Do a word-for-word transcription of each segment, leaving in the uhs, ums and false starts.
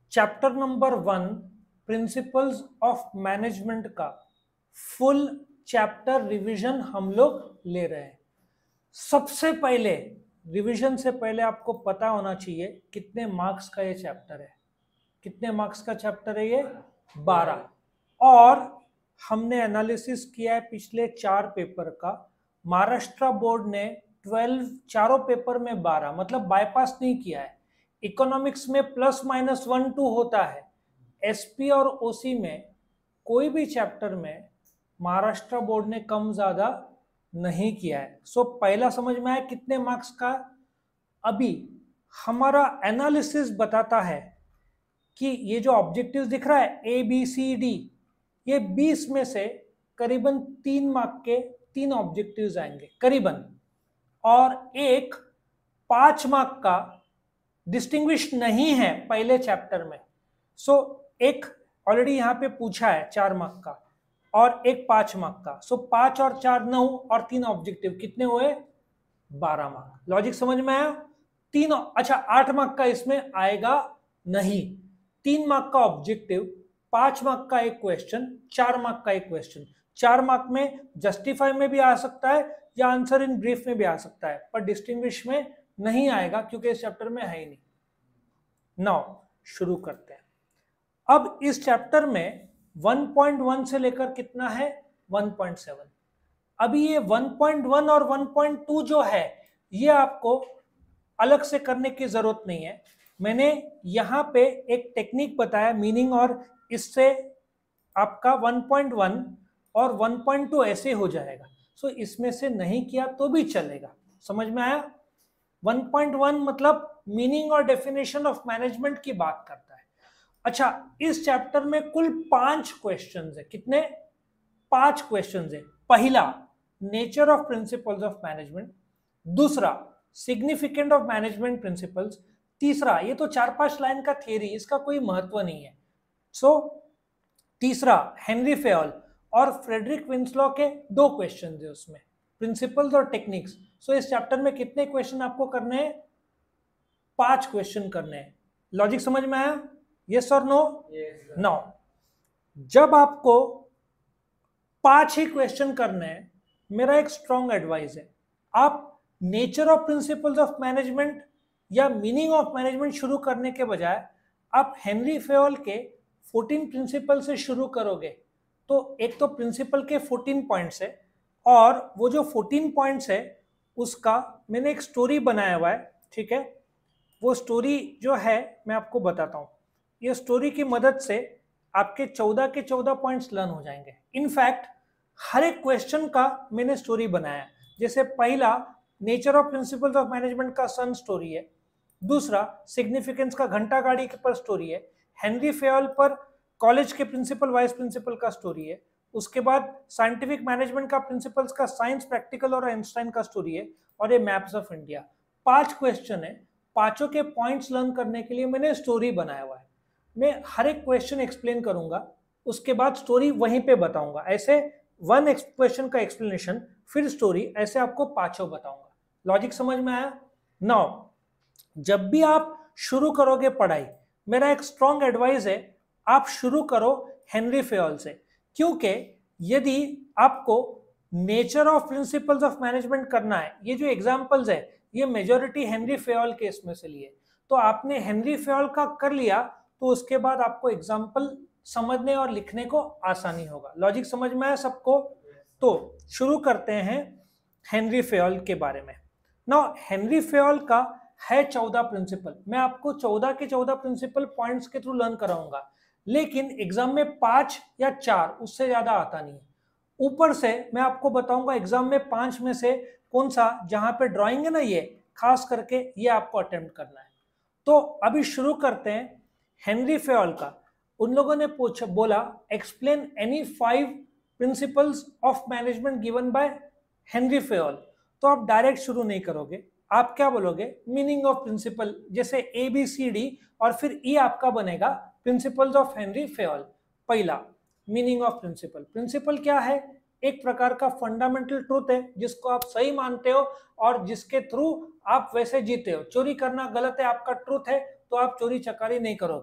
Chapter number one principles of management का full chapter revision हम लोग ले रहे हैं। सबसे पहले रिवीजन से पहले आपको पता होना चाहिए कितने मार्क्स का ये चैप्टर है। कितने मार्क्स का चैप्टर है ये? बारह। और हमने एनालिसिस किया है पिछले चार पेपर का। महाराष्ट्र बोर्ड ने ट्वेल्व चारों पेपर में बारह, मतलब बाईपास नहीं किया है। इकोनॉमिक्स में प्लस माइनस वन टू होता है। एसपी और ओसी में कोई भी चैप्टर में महाराष्ट्र बोर्ड ने कम ज्यादा नहीं किया है। सो पहला समझ में आया कितने मार्क्स का। अभी हमारा एनालिसिस बताता है कि ये जो ऑब्जेक्टिव्स दिख रहा है ए बी सी डी, ये बीस में से करीबन तीन मार्क के तीन ऑब्जेक्टिव्स आएंगे करीबन, और एक पांच मार्क का डिस्टिंग्विश नहीं है पहले चैप्टर में। सो so, एक ऑलरेडी यहां पे पूछा है चार मार्क का और एक पांच मार्क का। सो so, पांच और चार नौ और तीन ऑब्जेक्टिव कितने हुए? बारह मार्क। लॉजिक समझ में आया? तीन, अच्छा आठ मार्क का इसमें आएगा नहीं। तीन मार्क का ऑब्जेक्टिव, पांच मार्क का एक क्वेश्चन, चार मार्क का एक क्वेश्चन। चार मार्क में जस्टिफाई में भी आ सकता है या आंसर इन ब्रीफ में भी आ सकता है, पर डिस्टिंग्विश में नहीं आएगा क्योंकि इस चैप्टर में है ही नहीं। नाउ शुरू करते हैं। अब इस चैप्टर में वन पॉइंट वन से लेकर कितना है? One point seven. अभी ये वन पॉइंट वन और वन पॉइंट टू जो है ये आपको अलग से करने की जरूरत नहीं है। मैंने यहां पे एक टेक्निक बताया मीनिंग, और इससे आपका वन पॉइंट वन और वन पॉइंट टू ऐसे हो जाएगा। सो so, इसमें से नहीं किया तो भी चलेगा। समझ में आया? वन पॉइंट वन मतलब मीनिंग और डेफिनेशन ऑफ मैनेजमेंट की बात करता है। अच्छा, इस चैप्टर में कुल पांच क्वेश्चंस है। कितने? पांच क्वेश्चंस है। पहला, nature of principles of management. दूसरा, सिग्निफिकेंट ऑफ मैनेजमेंट प्रिंसिपल्स। तीसरा, ये तो चार पांच लाइन का थियरी, इसका कोई महत्व नहीं है। सो so, तीसरा हेनरी फेयल और फ्रेडरिक विंसलॉ के दो क्वेश्चन है उसमें, प्रिंसिपल्स और टेक्निक्स। सो so, इस चैप्टर में कितने क्वेश्चन आपको करने हैं? पांच क्वेश्चन करने हैं। लॉजिक समझ में आया? यस और नो? नो। जब आपको पांच ही क्वेश्चन करने हैं, मेरा एक स्ट्रॉन्ग एडवाइस है, आप nature of principles of management या मीनिंग ऑफ मैनेजमेंट शुरू करने के बजाय आप हेनरी फेयल के फोर्टीन प्रिंसिपल से शुरू करोगे तो एक तो प्रिंसिपल के फोर्टीन पॉइंट्स है, और वो जो फोर्टीन पॉइंट्स है उसका मैंने एक स्टोरी बनाया हुआ है। ठीक है, वो स्टोरी जो है मैं आपको बताता हूँ। ये स्टोरी की मदद से आपके चौदह के चौदह पॉइंट्स लर्न हो जाएंगे। इनफैक्ट हर एक क्वेश्चन का मैंने स्टोरी बनाया। जैसे पहला nature of principles of management का सन स्टोरी है, दूसरा सिग्निफिकेंस का घंटा गाड़ी के पर स्टोरी है, हेनरी फेयल पर कॉलेज के प्रिंसिपल वाइस प्रिंसिपल का स्टोरी है, उसके बाद साइंटिफिक मैनेजमेंट का प्रिंसिपल्स का साइंस प्रैक्टिकल और आइंस्टाइन का स्टोरी है, और ये मैप्स ऑफ इंडिया। पांच क्वेश्चन है, पांचों के पॉइंट्स लर्न करने के लिए मैंने स्टोरी बनाया हुआ है। मैं हर एक क्वेश्चन एक्सप्लेन करूंगा, उसके बाद स्टोरी वहीं पे बताऊंगा। ऐसे वन क्वेश्चन का एक्सप्लेनेशन फिर स्टोरी, ऐसे आपको पांचों बताऊंगा। लॉजिक समझ में आया? नाउ जब भी आप शुरू करोगे पढ़ाई, मेरा एक स्ट्रॉन्ग एडवाइस है, आप शुरू करो हेनरी फेयल से। क्योंकि यदि आपको nature of principles of management करना है, ये जो एग्जांपल्स है ये मेजॉरिटी हेनरी फेयल के इसमें से लिए, तो आपने हेनरी फेयल का कर लिया तो उसके बाद आपको एग्जांपल समझने और लिखने को आसानी होगा। लॉजिक समझ में आया सबको? तो शुरू करते हैं हेनरी फेयल के बारे में। नाउ हेनरी फेयल का है चौदह प्रिंसिपल। मैं आपको चौदह के चौदह प्रिंसिपल पॉइंट्स के थ्रू लर्न कराऊंगा, लेकिन एग्जाम में पांच या चार, उससे ज्यादा आता नहीं है। ऊपर से मैं आपको बताऊंगा एग्जाम में पांच में से कौन सा, जहां पे ड्राइंग है ना, ये खास करके ये आपको अटेम्प्ट करना है। तो अभी शुरू करते हैं हेनरी फेयल का। उन लोगों ने पूछा, बोला explain any five principles of management given by Henri Fayol. तो आप डायरेक्ट शुरू नहीं करोगे, आप क्या बोलोगे? मीनिंग ऑफ प्रिंसिपल, जैसे ए बी सी डी और फिर ई आपका बनेगा प्रिंसिपल्स ऑफ हेनरी फेयल। पहला, मीनिंग ऑफ प्रिंसिपल। प्रिंसिपल क्या है? एक प्रकार का फंडामेंटल ट्रूथ है जिसको आप सही मानते हो और जिसके थ्रू आप वैसे जीते हो। चोरी करना गलत है, आपका ट्रूथ है, तो आप चोरी चकारी नहीं करोगे।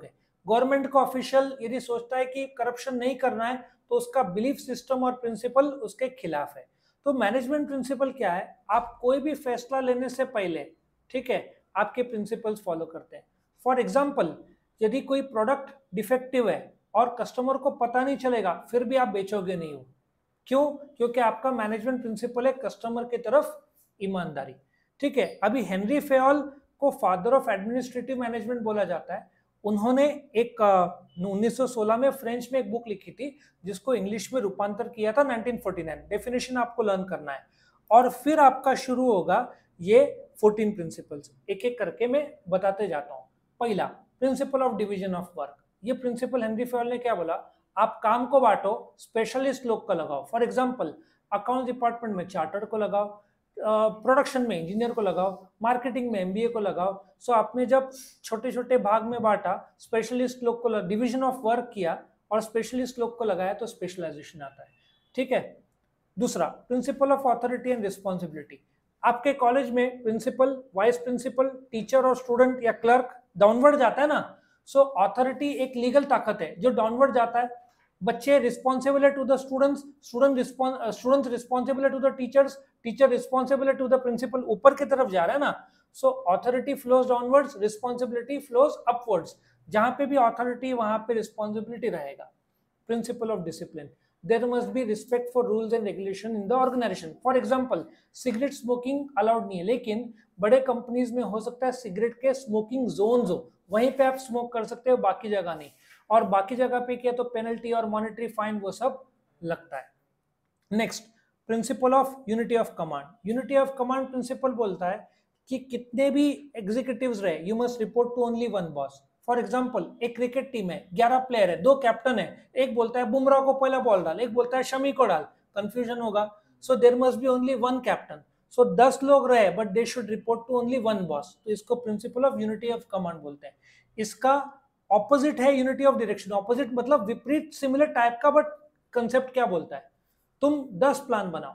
गवर्नमेंट का ऑफिशियल यदि सोचता है कि करप्शन नहीं करना है तो उसका बिलीफ सिस्टम और प्रिंसिपल उसके खिलाफ है। तो मैनेजमेंट प्रिंसिपल क्या है, आप कोई भी फैसला लेने से पहले, ठीक है, आपके प्रिंसिपल्स फॉलो करते हैं। फॉर एग्जाम्पल, यदि कोई प्रोडक्ट डिफेक्टिव है और कस्टमर को पता नहीं चलेगा, फिर भी आप बेचोगे नहीं हो। क्यों? क्योंकि आपका मैनेजमेंट प्रिंसिपल है कस्टमर की तरफ ईमानदारी। ठीक है, अभी हेनरी फेयोल को फादर ऑफ एडमिनिस्ट्रेटिव मैनेजमेंट बोला जाता है। उन्होंने एक उन्नीस सौ सोलह में फ्रेंच में एक बुक लिखी थी जिसको इंग्लिश में रूपांतर किया था नाइनटीन फोर्टी नाइन। डेफिनेशन आपको लर्न करना है और फिर आपका शुरू होगा ये फोर्टीन प्रिंसिपल्स। एक एक करके मैं बताते जाता हूँ। पहला, principle of division of work. ये प्रिंसिपल हेनरी फेयोल ने क्या बोला, आप काम को बांटो, स्पेशलिस्ट लोग को लगाओ। फॉर एग्जाम्पल, अकाउंट डिपार्टमेंट में चार्टर्ड को लगाओ, प्रोडक्शन uh, में इंजीनियर को लगाओ, मार्केटिंग में एमबीए को लगाओ। सो so, आपने जब छोटे छोटे भाग में बांटा, स्पेशलिस्ट लोग को डिवीजन ऑफ वर्क किया और स्पेशलिस्ट लोग को लगाया तो स्पेशलाइजेशन आता है। ठीक है। दूसरा, principle of authority and responsibility. आपके कॉलेज में प्रिंसिपल, वाइस प्रिंसिपल, टीचर और स्टूडेंट या क्लर्क डाउनवर्ड जाता है ना। सो so, अथॉरिटी एक लीगल ताकत है जो डाउनवर्ड जाता है। बच्चे रिस्पॉन्सिबल है to the students, student students responsible है to the teachers, teacher responsible है टू द प्रिंसिपल। ऊपर की तरफ जा रहा है ना। So authority flows downwards, responsibility flows upwards. जहां पे भी अथॉरिटी वहां पे रिस्पॉन्सिबिलिटी रहेगा। Principle of discipline, there must be respect for rules and regulation in the organisation. For example, cigarette smoking allowed नहीं है, लेकिन बड़े कंपनीज में हो सकता है सिगरेट के स्मोकिंग जोन्स हो, वहीं पे आप स्मोक कर सकते हो, बाकी जगह नहीं। और बाकी जगह पे किया तो पेनल्टी और मॉनेटरी फाइन वो सब लगता है। Next, principle of unity of command. Unity of command principle बोलता है कि कितने भी एग्जीक्यूटिव्स रहे, you must report to only one boss. For example, एक क्रिकेट टीम है, ग्यारह प्लेयर है, दो कैप्टन है, एक बोलता है बुमराह को पहला बॉल डाल, एक बोलता है शमी को डाल, कंफ्यूजन होगा। So there must be only one captain. So दस लोग रहे but they should report to only one boss, तो इसको principle of unity of command बोलते हैं। इसका ऑपोजिट है यूनिटी ऑफ डायरेक्शन। ऑपोजिट मतलब विपरीत, सिमिलर टाइप का, बट कंसेप्ट क्या बोलता है, तुम दस प्लान बनाओ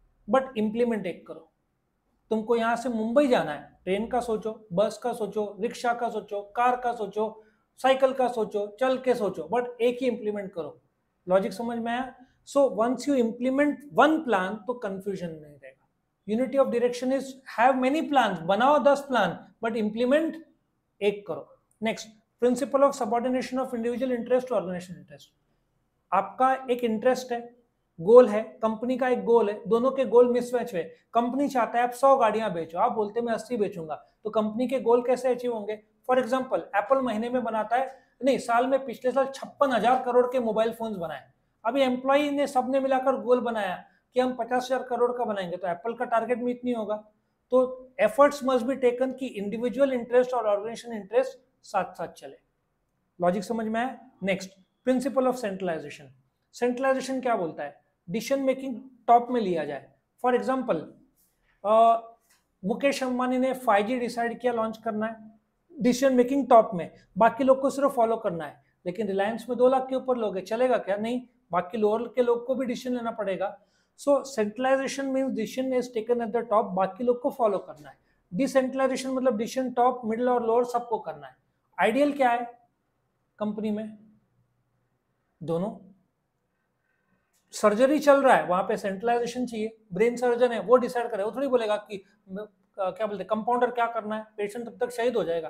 बट इंप्लीमेंट एक करो। तुमको यहां से मुंबई जाना है, ट्रेन का सोचो, बस का सोचो, रिक्शा का सोचो, कार का सोचो, साइकिल का सोचो, चल के सोचो, बट एक ही इंप्लीमेंट करो। लॉजिक समझ में आया? So once you implement one plan तो कंफ्यूजन नहीं रहेगा। Unity of direction is have many plan, बनाओ दस प्लान बट इंप्लीमेंट एक करो। Next, principle of subordination of individual interest to organisation interest. आपका एक इंटरेस्ट है, गोल है, कंपनी का एक गोल है, दोनों के गोल मिसमैच हुए। कंपनी चाहता है आप सौ गाड़ियां बेचो, आप बोलते हैं मैं अस्सी बेचूंगा, तो कंपनी के गोल कैसे अचीव होंगे? फॉर एग्जांपल, एप्पल महीने में बनाता है, नहीं साल में, पिछले साल छप्पन हजार करोड़ के मोबाइल फोन्स बनाए। अभी एम्प्लॉय ने सबने मिलाकर गोल बनाया कि हम पचास हजार करोड़ का बनाएंगे, तो एप्पल का टारगेट मीट नहीं होगा। तो एफर्ट्स मस्ट बी टेकन कि इंडिविजुअल इंटरेस्ट और ऑर्गेनाइजेशन इंटरेस्ट साथ साथ चले। लॉजिक समझ में आया? Next, principle of centralisation. Centralisation क्या बोलता है? डिसीजन मेकिंग टॉप में लिया जाए। फॉर एग्जांपल, मुकेश अंबानी ने फाइव जी डिसाइड किया लॉन्च करना है, डिसीजन मेकिंग टॉप में, बाकी लोग को सिर्फ फॉलो करना है। लेकिन रिलायंस में दो लाख के ऊपर लोग है, चलेगा क्या? नहीं, बाकी लोअर के लोग को भी डिसीजन लेना पड़ेगा। So centralisation means decision is taken at the top, बाकी लोग को फॉलो करना है। डिसेंट्रलाइजेशन मतलब डिसीजन टॉप, मिडिल और लोअर सबको करना है। आइडियल क्या है कंपनी में? दोनों। सर्जरी चल रहा है, वहां पे सेंट्रलाइजेशन चाहिए, ब्रेन सर्जन है वो डिसाइड करे, वो थोड़ी बोलेगा कि क्या बोलते कंपाउंडर क्या करना है, पेशेंट तब तक शहीद हो जाएगा।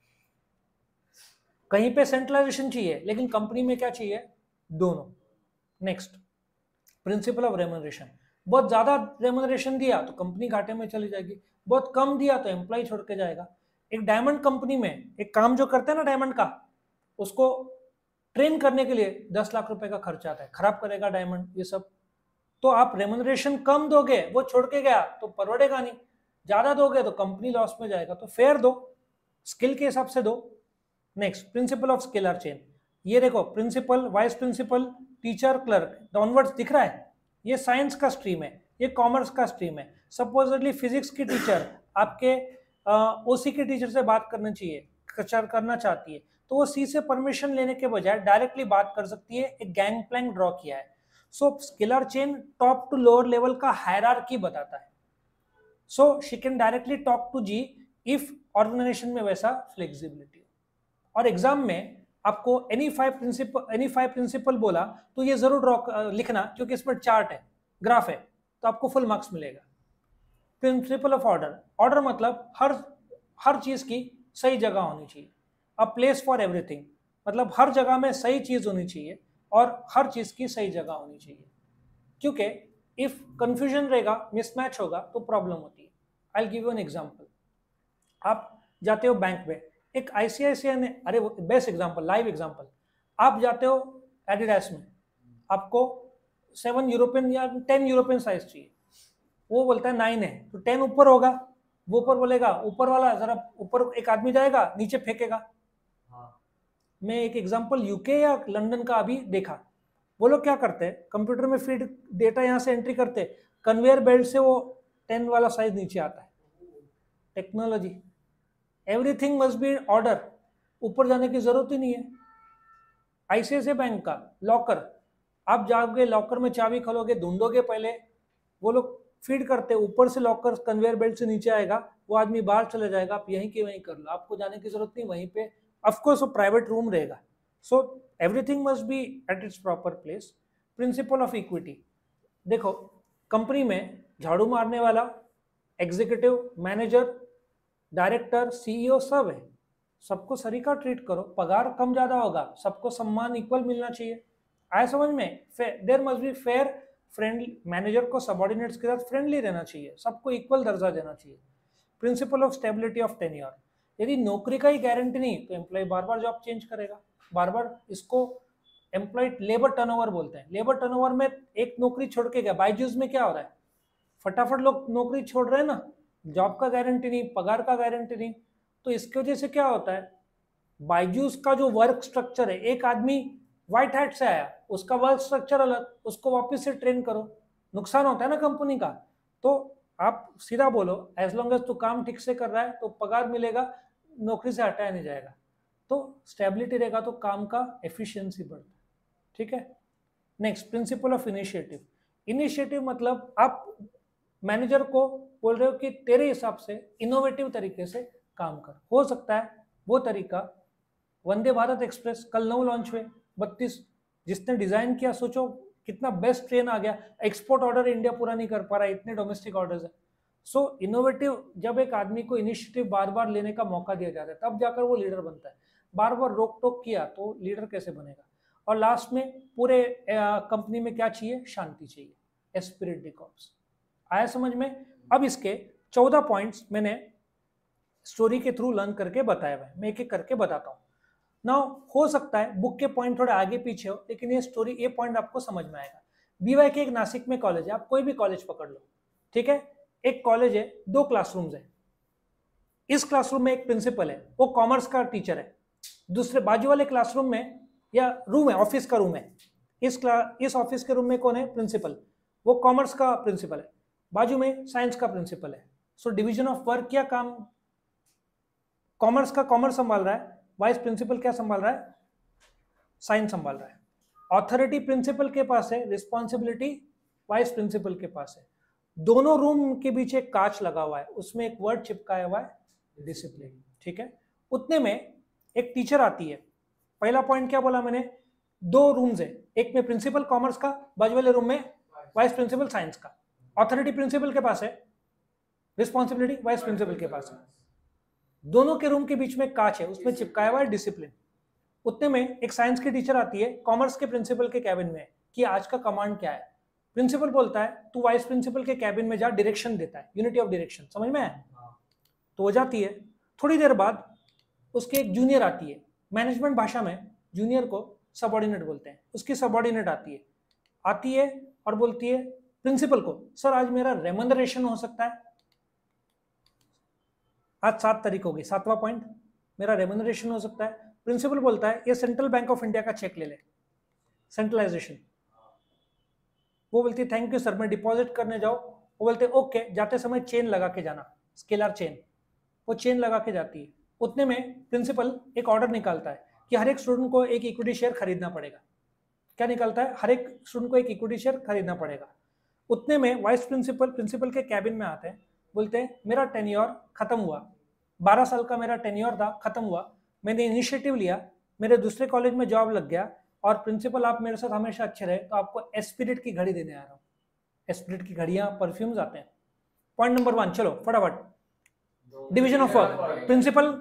कहीं पे सेंट्रलाइजेशन चाहिए, लेकिन कंपनी में क्या चाहिए? दोनों। Next, principle of remuneration. बहुत ज्यादा रेम्यूनरेशन दिया तो कंपनी घाटे में चली जाएगी, बहुत कम दिया तो एम्प्लॉय छोड़ के जाएगा। एक डायमंड कंपनी में एक काम जो करते हैं ना डायमंड का, उसको ट्रेन करने के लिए दस लाख रुपए का खर्चा आता है, खराब करेगा डायमंड ये सब। तो आप रेम्यूनरेशन कम दोगे, वो छोड़ के गया तो परवड़ेगा नहीं, ज्यादा दोगे तो कंपनी लॉस में जाएगा। तो फेयर दो, स्किल के हिसाब से दो। Next, principle of scalar chain. ये देखो, principal, vice principal, teacher, clerk, downwards दिख रहा है। ये साइंस का स्ट्रीम है, ये कॉमर्स का स्ट्रीम है। सपोजली फिजिक्स की टीचर आपके ओसी के टीचर से बात करना चाहिए, करना चाहती है, तो वो सी से परमिशन लेने के बजाय डायरेक्टली बात कर सकती है। एक गैंग प्लैंक ड्रॉ किया है। So scalar chain top to lower level का हायरार्की बताता है। So she can directly talk to G if organisation में वैसा फ्लेक्सिबिलिटी हो। और एग्जाम में आपको any five principle any five principle बोला तो ये जरूर ड्रॉ लिखना, क्योंकि इसमें चार्ट है, ग्राफ है, तो आपको फुल मार्क्स मिलेगा। प्रिंसिपल ऑफ ऑर्डर, ऑर्डर मतलब हर हर चीज की सही जगह होनी चाहिए। अ प्लेस फॉर एवरीथिंग मतलब हर जगह में सही चीज होनी चाहिए और हर चीज की सही जगह होनी चाहिए, क्योंकि इफ कंफ्यूजन रहेगा, मिसमैच होगा तो प्रॉब्लम होती है। I will give you an example. आप जाते हो बैंक में, एक आईसीआईसीआई ने, अरे बेस्ट एग्जांपल, लाइव एग्जांपल, आप जाते हो एडिडास में, आपको सेवन यूरोपियन या टेन यूरोपियन साइज चाहिए, वो बोलता है नाइन है, तो टेन ऊपर होगा, वो ऊपर बोलेगा, ऊपर वाला जरा ऊपर एक आदमी जाएगा नीचे फेंकेगा। हाँ। मैं एक एग्जांपल यूके या लंदन का अभी देखा, वो लोग क्या करते हैं, कंप्यूटर में फीड डेटा यहाँ से एंट्री करते, कन्वेयर बेल्ट से वो टेन वाला साइज नीचे आता है। Technology, everything must be order, ऊपर जाने की जरूरत ही नहीं है। आईसीआईसीआई बैंक का लॉकर, आप जाओगे लॉकर में चाबी खोलोगे, ढूंढोगे पहले, वो लोग फीड करते, ऊपर से लॉकर कन्वेयर बेल्ट से नीचे आएगा, वो आदमी बाहर चले जाएगा, आप यहीं के वहीं कर लो, आपको जाने की जरूरत नहीं, वहीं पे ऑफकोर्स वो प्राइवेट रूम रहेगा। So everything must be at its proper place. Principle of equity, देखो कंपनी में झाड़ू मारने वाला, एग्जीक्यूटिव, मैनेजर, डायरेक्टर, सीईओ सब है, सबको सरीका ट्रीट करो, पगार कम ज्यादा होगा, सबको सम्मान इक्वल मिलना चाहिए। आया समझ में? There must be fair, friendly, manager को सबॉर्डिनेट्स के साथ फ्रेंडली रहना चाहिए, सबको इक्वल दर्जा देना चाहिए। Principle of stability of tenure, यदि नौकरी का ही गारंटी नहीं तो एम्प्लॉय बार बार जॉब चेंज करेगा, बार बार, इसको एम्प्लॉय लेबर टर्नओवर बोलते हैं। लेबर टर्नओवर में एक नौकरी छोड़ के गया, बायजूस में क्या हो रहा है, फटाफट लोग नौकरी छोड़ रहे हैं ना, जॉब का गारंटी नहीं, पगार का गारंटी नहीं, तो इसकी वजह से क्या होता है, बायजूस का जो वर्क स्ट्रक्चर है, एक आदमी व्हाइट हैट से आया, उसका वर्क स्ट्रक्चर अलग, उसको वापस से ट्रेन करो, नुकसान होता है ना कंपनी का। तो आप सीधा बोलो, एज लॉन्ग एज तू काम ठीक से कर रहा है तो पगार मिलेगा, नौकरी से हटाया नहीं जाएगा, तो स्टेबिलिटी रहेगा तो काम का एफिशिएंसी बढ़ता है। ठीक है। Next, principle of initiative. Initiative मतलब आप मैनेजर को बोल रहे हो कि तेरे हिसाब से इनोवेटिव तरीके से काम कर, हो सकता है वो तरीका, वंदे भारत एक्सप्रेस कल नौ लॉन्च हुए, बत्तीस, जिसने डिजाइन किया, सोचो कितना बेस्ट ट्रेन आ गया, एक्सपोर्ट ऑर्डर इंडिया पूरा नहीं कर पा रहा है, इतने डोमेस्टिक ऑर्डर्स है। सो so, इनोवेटिव, जब एक आदमी को इनिशिएटिव बार बार लेने का मौका दिया जाता है तब जाकर वो लीडर बनता है, बार बार रोक टोक किया तो लीडर कैसे बनेगा। और लास्ट में पूरे कंपनी में क्या चाहिए, शांति चाहिए, एस्पिरिट द कॉर्प्स। आया समझ में? अब इसके चौदह पॉइंट्स मैंने स्टोरी के थ्रू लर्न करके बताया हुआ है, मैं एक एक करके बताता हूँ। नाउ हो सकता है बुक के पॉइंट थोड़े आगे पीछे हो, लेकिन ये स्टोरी, ये पॉइंट आपको समझ में आएगा। बीवाई के एक नासिक में कॉलेज है, आप कोई भी कॉलेज पकड़ लो, ठीक है। एक कॉलेज है, दो क्लासरूम्स है, इस क्लासरूम में एक प्रिंसिपल है, वो कॉमर्स का टीचर है, दूसरे बाजू वाले क्लासरूम में या रूम है, ऑफिस का रूम है, इस क्लास इस ऑफिस के रूम में कौन है, प्रिंसिपल, वो कॉमर्स का प्रिंसिपल है, बाजू में साइंस का प्रिंसिपल है। सो डिवीजन ऑफ वर्क, क्या काम, कॉमर्स का कॉमर्स संभाल रहा है, वाइस प्रिंसिपल क्या संभाल रहा है, साइंस संभाल रहा है। ऑथोरिटी प्रिंसिपल के पास है, रिस्पॉन्सिबिलिटी वाइस प्रिंसिपल के पास है। दोनों रूम के बीच एक कांच लगा हुआ है, उसमें एक वर्ड चिपकाया हुआ है, डिसिप्लिन। ठीक है। उतने में एक टीचर आती है। पहला पॉइंट क्या बोला मैंने, दो रूम्स है, एक में प्रिंसिपल कॉमर्स का, बाजू वाले रूम में वाइस प्रिंसिपल साइंस का। ऑथोरिटी प्रिंसिपल के पास है, रिस्पॉन्सिबिलिटी वाइस प्रिंसिपल के पास है। दोनों के रूम के बीच में कांच है, उसमें चिपकाया हुआ है डिसिप्लिन। उतने में एक साइंस की टीचर आती है, कॉमर्स के प्रिंसिपल के कैबिन में, कि आज का कमांड क्या है। प्रिंसिपल बोलता है तू वाइस प्रिंसिपल के कैबिन में जा, डायरेक्शन देता है, यूनिटी ऑफ डायरेक्शन, समझ में आया? तो वो जाती है। थोड़ी देर बाद उसके एक जूनियर आती है, मैनेजमेंट भाषा में जूनियर को सबऑर्डिनेट बोलते हैं। उसकी सबऑर्डिनेट आती है आती है और बोलती है प्रिंसिपल को, सर आज मेरा रेमनरेशन हो सकता है, आज सात तारीख होगी, सातवां पॉइंट, मेरा रेमनरेशन हो सकता है। प्रिंसिपल बोलता है ये सेंट्रल बैंक ऑफ इंडिया का चेक ले ले, सेंट्रलाइजेशन। वो बोलती है थैंक यू सर, मैं डिपॉजिट करने जाओ। वो बोलते हैं ओके, जाते समय चेन लगा के जाना, स्केलर चेन। वो चेन लगा के जाती है। उतने में प्रिंसिपल एक ऑर्डर निकालता है कि हर एक स्टूडेंट को एक इक्विटी शेयर खरीदना पड़ेगा। क्या निकालता है? हर एक स्टूडेंट को एक इक्विटी शेयर खरीदना पड़ेगा। उतने में वाइस प्रिंसिपल प्रिंसिपल के कैबिन में आते हैं, बोलते हैं मेरा टेन्योर खत्म हुआ, बारह साल का मेरा टेन्योर था, खत्म हुआ, मैंने इनिशिएटिव लिया, मेरे दूसरे कॉलेज में जॉब लग गया और प्रिंसिपल आप मेरे साथ हमेशा अच्छे रहे तो आपको एस्पिरिट की घड़ी देने आ रहा हूँ। एस्पिरिट की घड़ियां परफ्यूम्स आते हैं। पॉइंट नंबर वन, चलो फटाफट। Division of work, principal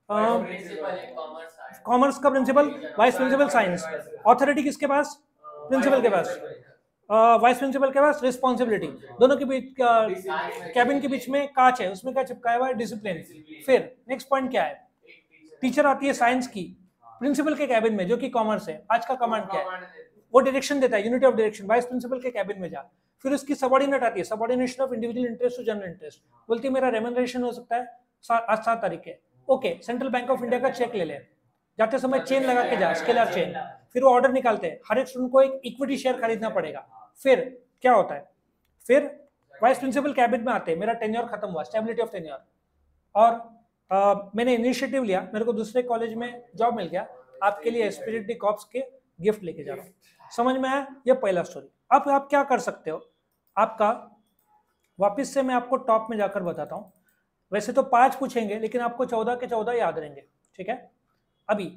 commerce का principal, vice principal science. Authority किसके पास? प्रिंसिपल के पास। वाइस प्रिंसिपल के पास रिस्पॉन्सिबिलिटी। दोनों के बीच कैबिन के बीच में कांच है, उसमें क्या चिपकाया हुआ है? डिसिप्लिन। फिर नेक्स्ट पॉइंट क्या है? टीचर आती है साइंस की प्रिंसिपल के कैबिन में जो कि कॉमर्स है। आज का कमांड क्या है? वो डायरेक्शन देता है, unity of direction. Vice principal के कैबिन में जा। फिर उसकी सबऑर्डिनेट आती है, subordination of individual interest to general interest. बोलती है मेरा रेम्यूनरेशन हो सकता है आज सात तारीख है, okay central bank of India का चेक ले ले। जाते समय चेन लगा के जा, स्केलर चेन। फिर वो ऑर्डर निकालते हैं, हर एक स्टूडेंट को एक इक्विटी शेयर खरीदना पड़ेगा। फिर क्या होता है? फिर वाइस प्रिंसिपल कैबिन में आते हैं, मेरा टेन्योर खत्म हुआ, स्टेबिलिटी ऑफ टेन्योर। और आ, मैंने इनिशिएटिव लिया, मेरे को दूसरे कॉलेज में जॉब मिल गया, आपके लिए एस्पिरिट दी कॉर्प्स के गिफ्ट लेके जा रहा हूँ। समझ में आया? ये पहला स्टोरी। अब आप क्या कर सकते हो? आपका वापस से मैं आपको टॉप में जाकर बताता हूँ। वैसे तो पांच पूछेंगे लेकिन आपको चौदह के चौदह याद रहेंगे, ठीक है? अभी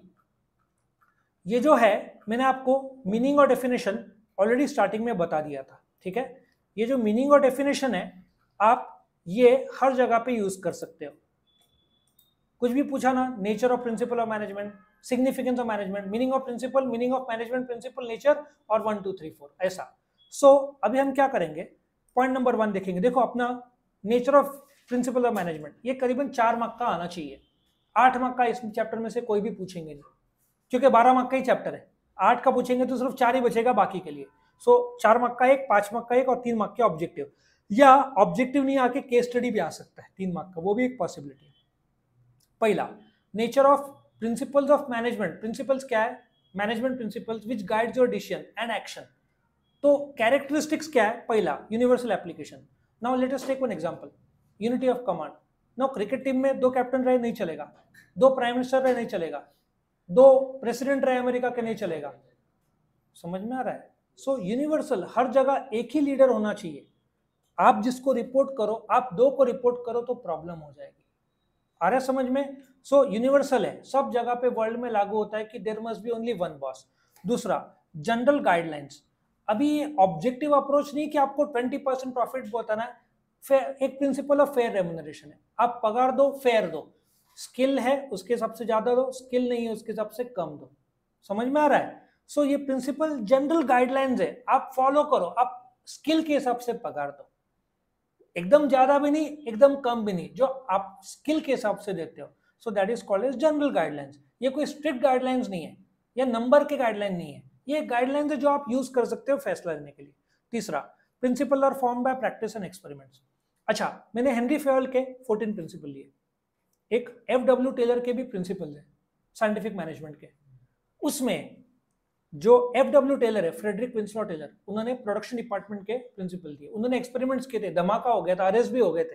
ये जो है मैंने आपको मीनिंग और डेफिनेशन ऑलरेडी स्टार्टिंग में बता दिया था, ठीक है? ये जो मीनिंग और डेफिनेशन है आप ये हर जगह पे यूज कर सकते हो। कुछ भी पूछा ना, nature of principle of management, significance of management, meaning of principle, meaning of management, principle, nature और वन टू थ्री फोर ऐसा। सो so, अभी हम क्या करेंगे? पॉइंट नंबर वन देखेंगे। देखो अपना nature of principle of management ये करीबन चार मार्क का आना चाहिए। आठ मार्क का इस चैप्टर में से कोई भी पूछेंगे नहीं, क्योंकि बारह मार्क का ही चैप्टर है। आठ का पूछेंगे तो सिर्फ चार ही बचेगा बाकी के लिए। सो so, चार मार्क का एक, पांच मार्क का एक और तीन मार्क के ऑब्जेक्टिव, या ऑब्जेक्टिव नहीं आके केस स्टडी भी आ सकता है तीन मार्क का, वो भी एक पॉसिबिलिटी है। पहला, nature of principles of management. Principles क्या है? Management principles which guides your decision and action. तो कैरेक्टरिस्टिक्स क्या है? पहला, universal application. Now let us take one example, unity of command. Now cricket team में दो कैप्टन रहे नहीं चलेगा, दो प्राइम मिनिस्टर रहे नहीं चलेगा, दो प्रेसिडेंट रहे अमेरिका के नहीं चलेगा। समझ में आ रहा है? सो so, यूनिवर्सल, हर जगह एक ही लीडर होना चाहिए। आप जिसको रिपोर्ट करो, आप दो को रिपोर्ट करो तो प्रॉब्लम हो जाएगी। आ रहा है समझ में? सो so, यूनिवर्सल है, सब जगह पे वर्ल्ड में लागू होता है कि there must be only one boss. दूसरा, जनरल गाइडलाइंस। अभी ये ऑब्जेक्टिव अप्रोच नहीं कि आपको ट्वेंटी परसेंट प्रॉफिट बताना है। एक प्रिंसिपल ऑफ फेयर रेम्यूनरेशन है, आप पगार दो, फेयर दो। स्किल है उसके हिसाब से ज्यादा दो, स्किल नहीं है उसके हिसाब से कम दो। समझ में आ रहा है? सो so, ये प्रिंसिपल जनरल गाइडलाइंस है, आप फॉलो करो, आप स्किल के हिसाब से पगार दो। एकदम ज्यादा भी नहीं, एकदम कम भी नहीं, जो आप स्किल के हिसाब से देते हो। So that is called as general guidelines. ये कोई स्ट्रिक्ट गाइडलाइंस नहीं है, या नंबर के गाइडलाइन नहीं है, ये गाइडलाइंस है जो आप यूज कर सकते हो फैसला लेने के लिए। तीसरा, principle are form by practice and experiments. अच्छा, मैंने हेनरी फेयल के फोर्टीन प्रिंसिपल लिए, एक एफ डब्ल्यू टेलर के भी प्रिंसिपल है साइंटिफिक मैनेजमेंट के। उसमें जो एफ डब्ल्यू टेलर है, फ्रेडरिक विंसलॉ टेलर, उन्होंने प्रोडक्शन डिपार्टमेंट के प्रिंसिपल दिए। उन्होंने एक्सपेरिमेंट्स किए थे, धमाका हो गया था, अरेस्ट भी हो गए थे।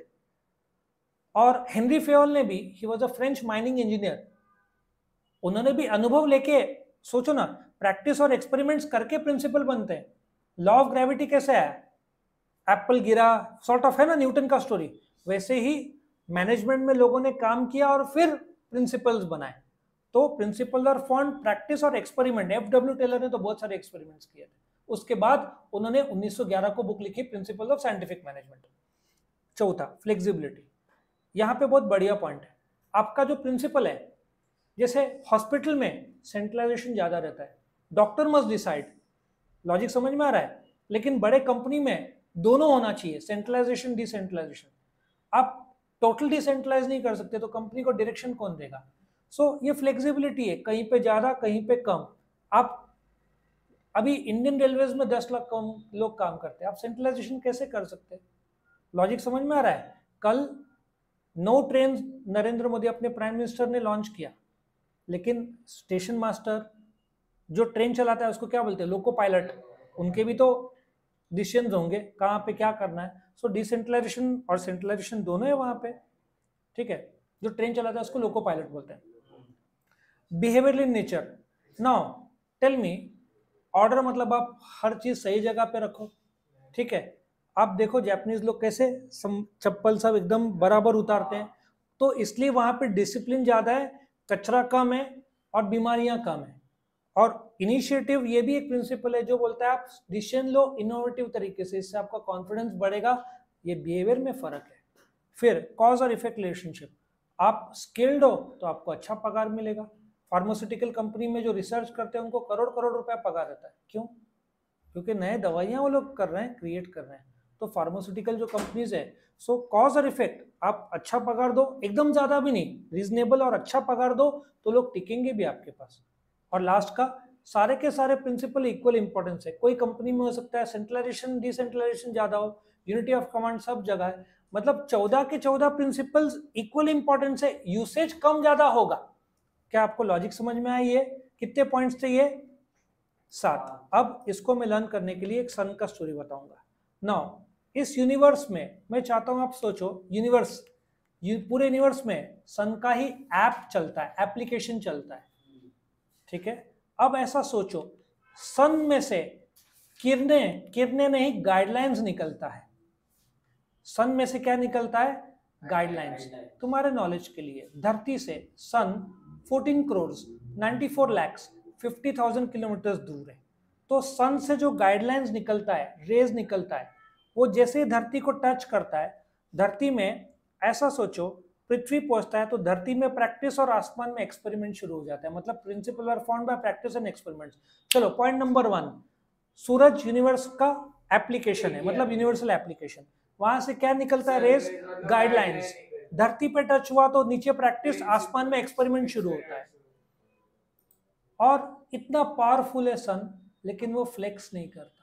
और हेनरी फेयल ने भी, he was a French mining engineer, उन्होंने भी अनुभव लेके, सोचो ना, प्रैक्टिस और एक्सपेरिमेंट्स करके प्रिंसिपल बनते हैं। लॉ ऑफ ग्रेविटी कैसे है? एप्पल गिरा, सॉर्ट ऑफ है ना न्यूटन का स्टोरी, वैसे ही मैनेजमेंट में लोगों ने काम किया और फिर प्रिंसिपल्स बनाए। तो प्रिंसिपल और फॉर्म प्रैक्टिस और एक्सपेरिमेंट। एफ डब्ल्यू टेलर ने तो बहुत सारे एक्सपेरिमेंट्स किए थे। उसके बाद उन्होंने उन्नीस सौ ग्यारह को बुक लिखी, प्रिंसिपल ऑफ साइंटिफिक मैनेजमेंट। चौथा, फ्लेक्सिबिलिटी। यहाँ पे बहुत बढ़िया पॉइंट है। आपका जो प्रिंसिपल है, जैसे हॉस्पिटल में सेंट्रलाइजेशन ज्यादा रहता है, डॉक्टर मस्ट डिसाइड, लॉजिक समझ में आ रहा है? लेकिन बड़े कंपनी में दोनों होना चाहिए, सेंट्रलाइजेशन डिसेंट्रलाइजेशन। आप टोटल डिसेंट्रलाइज नहीं कर सकते तो कंपनी को डायरेक्शन कौन देगा? सो so, ये फ्लेक्सिबिलिटी है, कहीं पे ज्यादा कहीं पे कम। आप अभी इंडियन रेलवेज में दस लाख कम लोग काम करते हैं, आप सेंट्रलाइजेशन कैसे कर सकते हैं? लॉजिक समझ में आ रहा है? कल नौ ट्रेन नरेंद्र मोदी अपने प्राइम मिनिस्टर ने लॉन्च किया, लेकिन स्टेशन मास्टर जो ट्रेन चलाता है उसको क्या बोलते हैं? Loco pilot. उनके भी तो डिसीजंस होंगे कहाँ पे क्या करना है। सो डिसेंट्रलाइजेशन और सेंट्रलाइजेशन दोनों है वहां पे, ठीक है? जो ट्रेन चलाता है उसको लोको पायलट बोलते हैं। Behavioural in nature. Now tell me, order मतलब आप हर चीज सही जगह पे रखो, ठीक है? आप देखो जापानीज लोग कैसे चप्पल सब एकदम बराबर उतारते हैं, तो इसलिए वहां पे डिसिप्लिन ज्यादा है, कचरा कम है और बीमारियां कम है। और इनिशिएटिव ये भी एक प्रिंसिपल है जो बोलता है आप डिसीजन लो इनोवेटिव तरीके से, इससे आपका कॉन्फिडेंस बढ़ेगा, ये बिहेवियर में फर्क है। फिर कॉज और इफेक्ट रिलेशनशिप, आप स्किल्ड हो तो आपको अच्छा पगार मिलेगा। फार्मास्यूटिकल कंपनी में जो रिसर्च करते हैं उनको करोड़ करोड़ रुपया पगार रहता है, क्यों? क्योंकि नए दवाइयां वो लोग कर रहे हैं, क्रिएट कर रहे हैं। तो फार्मास्यूटिकल जो कंपनीज है, सो कॉज और इफेक्ट, आप अच्छा पगार दो, एकदम ज्यादा भी नहीं, रीजनेबल और अच्छा पगार दो तो लोग टिकेंगे भी आपके पास। और लास्ट का, सारे के सारे प्रिंसिपल इक्वल इंपॉर्टेंस है। कोई कंपनी में हो सकता है सेंट्रलाइजेशन डिसेंट्रलाइजेशन ज्यादा हो, यूनिटी ऑफ कमांड सब जगह है, मतलब चौदह के चौदह प्रिंसिपल्स इक्वल इंपॉर्टेंस है, यूसेज कम ज्यादा होगा। क्या आपको लॉजिक समझ में आई है? कितने पॉइंट्स थे ये? सात। अब इसको मैं लर्न करने के लिए एक सन का स्टोरी बताऊंगा। नाउ इस यूनिवर्स में मैं चाहता हूं आप सोचो, यूनिवर्स, पूरे यूनिवर्स में सन का ही ऐप चलता है, एप्लीकेशन चलता है, ठीक है? अब ऐसा सोचो, सन में से किरणें, किरणें नहीं गाइडलाइंस निकलता है। सन में से क्या निकलता है? गाइडलाइंस। तुम्हारे नॉलेज के लिए, धरती से सन चौदह करोड़ चौरानवे लाख पचास हज़ार किलोमीटर दूर है। तो सन से जो गाइडलाइंस निकलता है, रेज निकलता है, वो जैसे धरती को टच करता है, धरती में, ऐसा सोचो पृथ्वी पहुंचता है तो धरती में प्रैक्टिस और आसमान में एक्सपेरिमेंट शुरू हो जाता है। मतलब principle are found by practice and experiments. चलो पॉइंट नंबर वन, सूरज यूनिवर्स का एप्लीकेशन है, मतलब यूनिवर्सल एप्लीकेशन। वहां से क्या निकलता है? Rays, guidelines. धरती पे टच हुआ तो नीचे प्रैक्टिस, आसमान में एक्सपेरिमेंट शुरू होता है। और इतना पावरफुल है सन, लेकिन वो फ्लेक्स नहीं करता,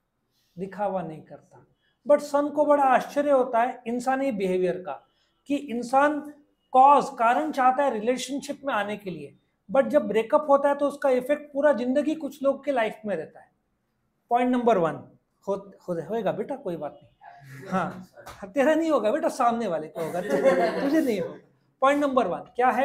दिखावा नहीं करता। बट सन को बड़ा आश्चर्य होता है इंसानी बिहेवियर का, कि इंसान कॉज, कारण चाहता है रिलेशनशिप में आने के लिए, बट जब ब्रेकअप होता है तो उसका इफेक्ट पूरा जिंदगी कुछ लोग के लाइफ में रहता है। पॉइंट नंबर वन हो, हो, होएगा बेटा, कोई बात नहीं, हाँ तेरा नहीं होगा बेटा, सामने वाले को होगा, तुझे नहीं होगा। पॉइंट नंबर वन क्या है?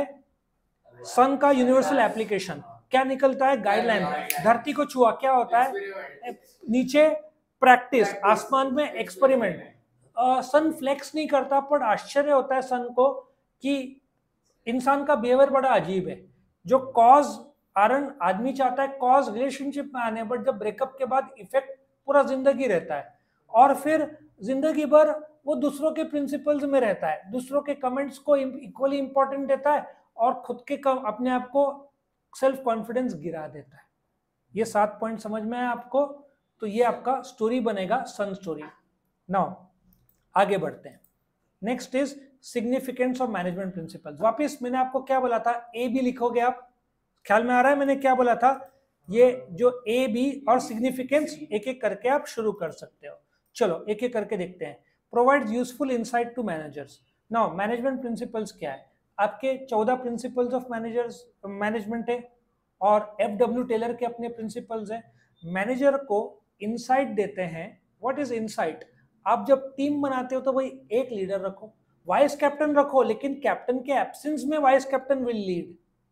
सन का यूनिवर्सल एप्लीकेशन। क्या निकलता है? गाइडलाइन। धरती को छुआ, क्या होता है? नीचे प्रैक्टिस, आसमान में एक्सपेरिमेंट। सन फ्लेक्स नहीं करता, पर आश्चर्य होता है सन को कि इंसान का बिहेवियर बड़ा अजीब है। जो कॉज कारण आदमी चाहता है कॉज रिलेशनशिप में आने, बट जब ब्रेकअप के बाद इफेक्ट पूरा जिंदगी रहता है। और फिर जिंदगी भर वो दूसरों के प्रिंसिपल्स में रहता है, दूसरों के कमेंट्स को इक्वली इंपॉर्टेंट देता है, और खुद के कम, अपने आप को सेल्फ कॉन्फिडेंस गिरा देता है। ये सात पॉइंट समझ में आया आपको? तो ये आपका स्टोरी बनेगा, सन स्टोरी। नाउ आगे बढ़ते हैं। Next is significance of management principles. वापस मैंने आपको क्या बोला था? ए बी लिखोगे आप, ख्याल में आ रहा है मैंने क्या बोला था? ये जो ए बी और सिग्निफिकेंस, एक एक करके आप शुरू कर सकते हो। चलो एक एक करके देखते हैं। Provide useful insight to managers. Now management principles क्या है? आपके चौदह प्रिंसिपल्स ऑफ मैनेजर्स मैनेजमेंट है, और एफ डब्ल्यू टेलर के अपने प्रिंसिपल्स हैं। मैनेजर को इंसाइट देते हैं। What is insight? आप जब टीम बनाते हो तो भाई एक लीडर रखो, वाइस कैप्टन रखो, लेकिन कैप्टन के एब्सेंस में vice captain will lead.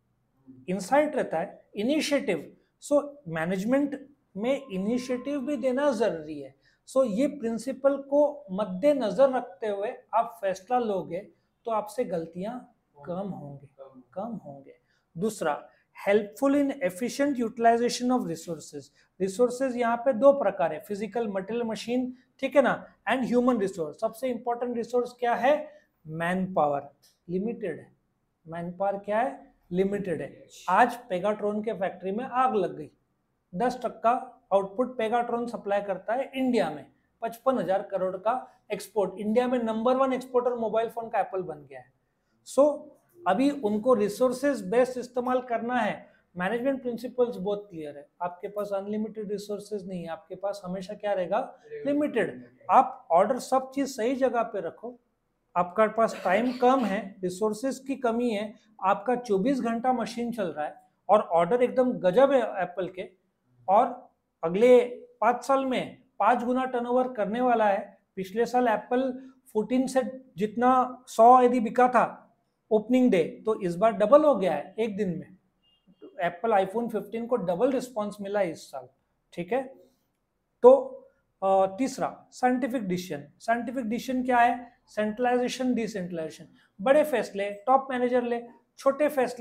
Insight रहता है, इनिशिएटिव। सो मैनेजमेंट में इनिशिएटिव भी देना जरूरी है। सो so, ये प्रिंसिपल को मद्देनजर रखते हुए आप फैसला लोगे तो आपसे गलतियां कम होंगे, कम होंगे। दूसरा, helpful in efficient utilisation of resources. Resources यहाँ पे दो प्रकार है, फिजिकल मटेरियल मशीन, ठीक है ना, एंड ह्यूमन रिसोर्स। सबसे इंपॉर्टेंट रिसोर्स क्या है? Man power. लिमिटेड है मैन पावर, क्या है? लिमिटेड है। आज पेगाट्रॉन के फैक्ट्री में आग लग गई, दस टक्का आउटपुट पेगाट्रॉन सप्लाई करता है इंडिया में, पचपन हजार करोड़ का एक्सपोर्ट। इंडिया में number one exporter mobile phone का एप्पल बन गया है। सो so, अभी उनको रिसोर्सेज बेस्ड इस्तेमाल करना है। मैनेजमेंट प्रिंसिपल्स बहुत क्लियर है, आपके पास अनलिमिटेड रिसोर्सेज नहीं है, आपके पास हमेशा क्या रहेगा? लिमिटेड। आप ऑर्डर सब चीज सही जगह पे रखो, आपका पास टाइम कम है, रिसोर्सेज की कमी है, आपका चौबीस घंटा मशीन चल रहा है, और ऑर्डर एकदम गजब है एप्पल के, और अगले पाँच साल में पाँच गुना टर्नओवर करने वाला है। पिछले साल एप्पल चौदह से जितना सौ यदि बिका था ओपनिंग डे, तो इस बार डबल हो गया है एक दिन में। एप्पल आईफोन पंद्रह को डबल रिस्पांस मिला इस साल, ठीक है। तो तीसरा, साइंटिफिक डिसीजन। साइंटिफिक डिसीजन क्या है? Centralisation, decentralisation. बड़े फैसले टॉप मैनेजर ले, छोटे फैसले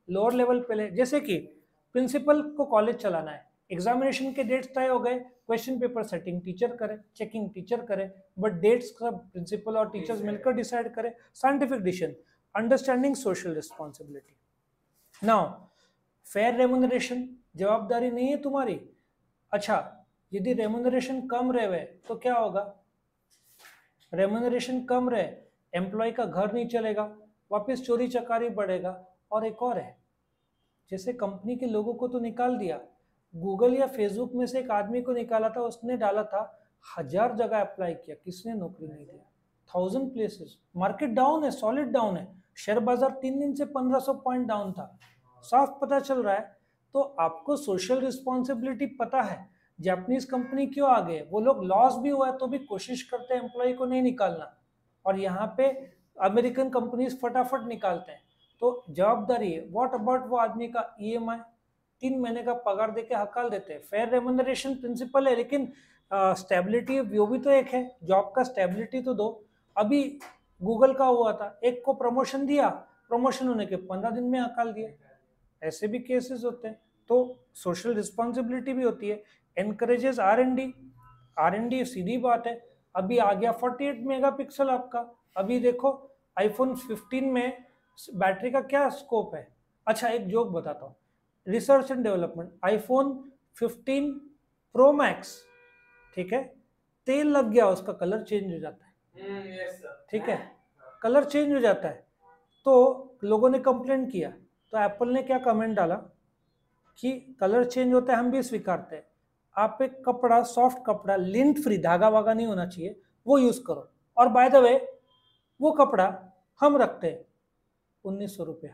लोअर लेवल पे ले, जैसे कि प्रिंसिपल को कॉलेज चलाना है, एग्जामिनेशन के डेट्स तय हो गए, क्वेश्चन पेपर सेटिंग टीचर करे, चेकिंग टीचर करे, बट डेट्स सब प्रिंसिपल और टीचर्स मिलकर डिसाइड करे। Scientific decision, understanding social responsibility. Now fair remuneration, जवाबदारी नहीं है तुम्हारी। अच्छा, यदि रेम्यूनरेशन कम रहे तो क्या होगा? रेम्यूनरेशन कम रहे, एम्प्लॉय का घर नहीं चलेगा, वापस चोरी चकारी बढ़ेगा। और एक और है, जैसे कंपनी के लोगों को तो निकाल दिया, गूगल या फेसबुक में से एक आदमी को निकाला था, उसने डाला था हजार जगह अप्लाई किया, किसने नौकरी नहीं दिया, थाउजेंड प्लेसेस। मार्केट डाउन है, सॉलिड डाउन है, शेयर बाजार तीन दिन से पंद्रह सौ पॉइंट डाउन था, साफ पता चल रहा है। तो आपको सोशल रिस्पॉन्सिबिलिटी पता है। जापानीज कंपनी क्यों आगे, वो लोग लॉस भी हुआ है तो भी कोशिश करते हैं एम्प्लॉय को नहीं निकालना, और यहाँ पे अमेरिकन कंपनीज फटाफट निकालते हैं। तो जवाबदारी है। व्हाट अबाउट वो आदमी का ईएमआई, तीन महीने का पगार देके हकाल देते हैं। फेयर रेम्यूनरेशन प्रिंसिपल है, लेकिन स्टेबिलिटी uh, वो भी तो एक है, जॉब का स्टेबिलिटी तो दो। अभी गूगल का हुआ था, एक को प्रमोशन दिया, प्रमोशन होने के पंद्रह दिन में हकाल दिया, ऐसे भी केसेस होते हैं। तो सोशल रिस्पॉन्सिबिलिटी भी होती है। Encourages R and D, R and D सीधी बात है। अभी आ गया अड़तालीस मेगापिक्सल आपका, अभी देखो आईफोन फिफ्टीन में बैटरी का क्या स्कोप है। अच्छा, एक जोक बताता हूँ, research and development, iPhone fifteen Pro Max, ठीक है, तेल लग गया, उसका कलर चेंज हो जाता है, ठीक है, कलर चेंज हो जाता है। तो लोगों ने कंप्लेंट किया, तो एप्पल ने क्या कमेंट डाला कि कलर चेंज होता है, हम भी स्वीकारते हैं, आप एक कपड़ा, सॉफ्ट कपड़ा, लिंट फ्री, धागा वागा नहीं होना चाहिए, वो यूज करो। और बाय द वे वो कपड़ा हम रखते हैं उन्नीस सौ रुपया,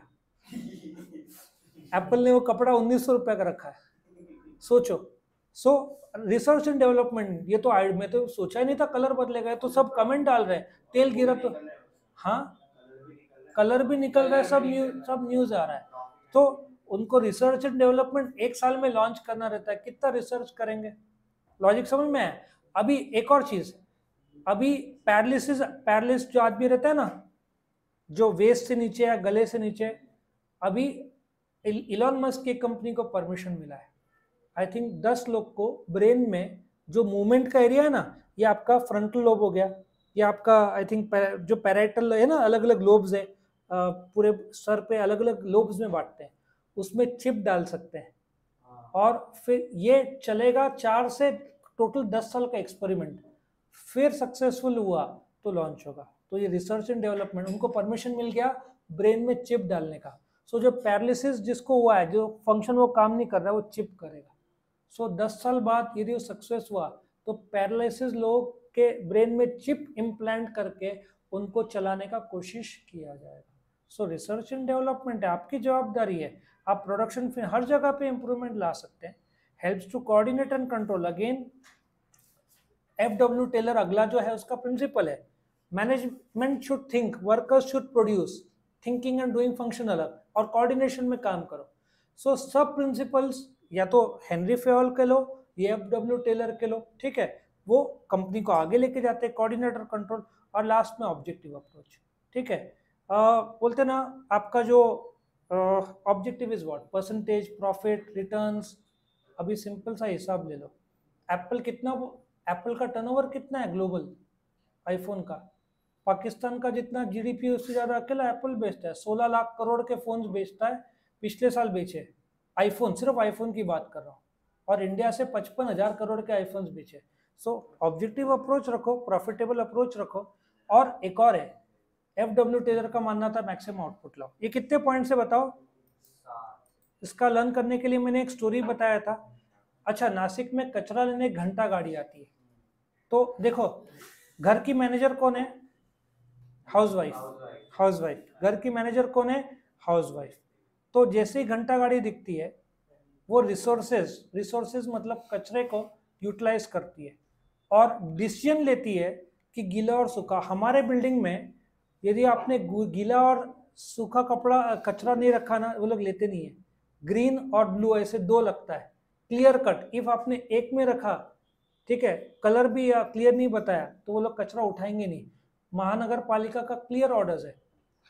एप्पल ने वो कपड़ा उन्नीस सौ रुपया का रखा है, सोचो। सो रिसर्च एंड डेवलपमेंट, ये तो मैं तो सोचा ही नहीं था कलर बदलेगा, तो सब कमेंट डाल रहे हैं, तेल गिरा तो हाँ कलर भी निकल रहा है, सब न्यूज सब न्यूज आ रहा है। तो उनको रिसर्च एंड डेवलपमेंट एक साल में लॉन्च करना रहता है, कितना रिसर्च करेंगे, लॉजिक समझ में है। अभी एक और चीज, अभी पैरालिसिस पैरालिसिस जो आदमी रहता है ना, जो वेस्ट से नीचे या गले से नीचे, अभी इलॉन मस्क की कंपनी को परमिशन मिला है, आई थिंक दस लोग को ब्रेन में जो मूवमेंट का एरिया है ना, ये आपका फ्रंटल लोब हो गया, ये आपका आई थिंक जो पैराइटल है ना, अलग अलग लोब्स है, पूरे सर पे अलग अलग लोब्स में बांटते हैं, उसमें चिप डाल सकते हैं, और फिर ये चलेगा चार से टोटल दस साल का एक्सपेरिमेंट, फिर सक्सेसफुल हुआ तो लॉन्च होगा। तो ये रिसर्च एंड डेवलपमेंट, उनको परमिशन मिल गया ब्रेन में चिप डालने का। सो जो पैरालिसिस जिसको हुआ है, जो फंक्शन वो काम नहीं कर रहा है, वो चिप करेगा। सो दस साल बाद यदि वो सक्सेस हुआ तो पैरालिसिस लोग के ब्रेन में चिप इम्प्लांट करके उनको चलाने का कोशिश किया जाएगा। सो रिसर्च एंड डेवलपमेंट है, आपकी जवाबदारी है, आप प्रोडक्शन में हर जगह पे इम्प्रूवमेंट ला सकते हैं। Helps to coordinate and control, again F W Taylor अगला जो है उसका प्रिंसिपल है, management should think, workers should produce, thinking and doing function अलग, और कोऑर्डिनेशन में काम करो। सो so, सब प्रिंसिपल्स या तो हेनरी फेयोल के लो या एफ डब्ल्यू टेलर के लो, ठीक है, वो कंपनी को आगे लेके जाते हैं, कोऑर्डिनेटर, कंट्रोल, और लास्ट में ऑब्जेक्टिव अप्रोच, ठीक है। आ, बोलते ना आपका जो objective is what, percentage, profit, returns. अभी सिंपल सा हिसाब ले लो, एप्पल कितना, एप्पल का टर्नओवर कितना है ग्लोबल, आईफोन का, पाकिस्तान का जितना जीडीपी उससे ज्यादा अकेला एप्पल बेचता है, सोलह लाख करोड़ के फोन्स बेचता है, पिछले साल बेचे आईफोन, सिर्फ आईफोन की बात कर रहा हूँ, और इंडिया से पचपन हजार करोड़ के आईफोन्स बेचे। सो ऑब्जेक्टिव अप्रोच रखो, प्रॉफिटेबल अप्रोच रखो। और एक और है, एफ डब्ल्यू टेलर का मानना था मैक्सिमम आउटपुट लाओ। ये कितने पॉइंट से बताओ, इसका लर्न करने के लिए मैंने एक स्टोरी बताया था। अच्छा, नासिक में कचरा लेने घंटा गाड़ी आती है, तो देखो घर की मैनेजर कौन है, हाउसवाइफ, हाउसवाइफ, घर की मैनेजर कौन है, हाउसवाइफ। तो जैसे ही घंटा गाड़ी दिखती है, वो रिसोर्सेज, रिसोर्सेज मतलब कचरे को यूटिलाइज करती है और डिसीजन लेती है कि गीला और सूखा। हमारे बिल्डिंग में यदि आपने गीला और सूखा कपड़ा कचरा नहीं रखा ना, वो लोग लेते नहीं है, ग्रीन और ब्लू ऐसे दो लगता है, क्लियर कट। इफ आपने एक में रखा, ठीक है, कलर भी क्लियर नहीं बताया, तो वो लोग कचरा उठाएंगे नहीं। महानगर पालिका का क्लियर ऑर्डर्स है,